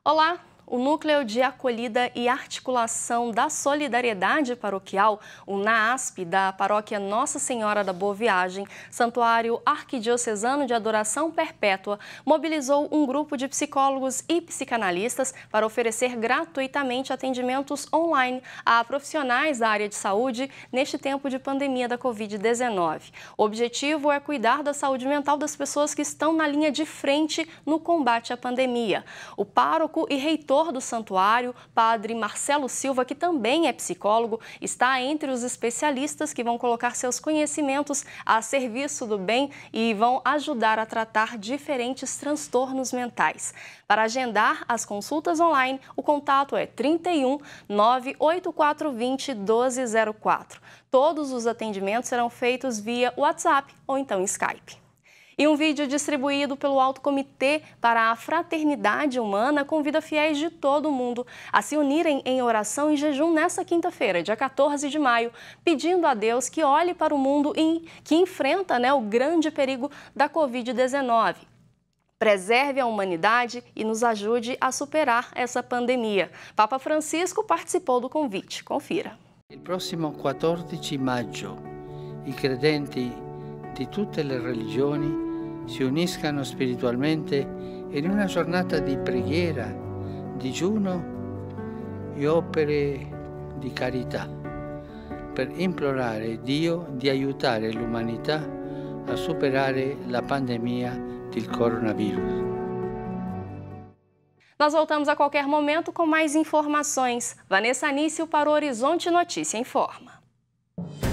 Olá! O Núcleo de Acolhida e Articulação da Solidariedade Paroquial, o NAASP, da Paróquia Nossa Senhora da Boa Viagem, Santuário Arquidiocesano de Adoração Perpétua, mobilizou um grupo de psicólogos e psicanalistas para oferecer gratuitamente atendimentos online a profissionais da área de saúde neste tempo de pandemia da Covid-19. O objetivo é cuidar da saúde mental das pessoas que estão na linha de frente no combate à pandemia. O pároco e reitor do santuário, Padre Marcelo Silva, que também é psicólogo, está entre os especialistas que vão colocar seus conhecimentos a serviço do bem e vão ajudar a tratar diferentes transtornos mentais. Para agendar as consultas online, o contato é 31 98420 1204. Todos os atendimentos serão feitos via WhatsApp ou então Skype. E um vídeo distribuído pelo Alto Comitê para a Fraternidade Humana convida fiéis de todo o mundo a se unirem em oração e jejum nesta quinta-feira, dia 14 de maio, pedindo a Deus que olhe para o mundo que enfrenta o grande perigo da Covid-19. Preserve a humanidade e nos ajude a superar essa pandemia. Papa Francisco participou do convite. Confira. Il prossimo 14 maggio, i credenti di tutte le religioni si uniscano spiritualmente in una giornata di preghiera, digiuno e opere di carità per implorare Dio di aiutare l'umanità a superare la pandemia del coronavírus. Nós voltamos a qualquer momento com mais informações. Vanessa Anício para o Horizonte Notícia Informa.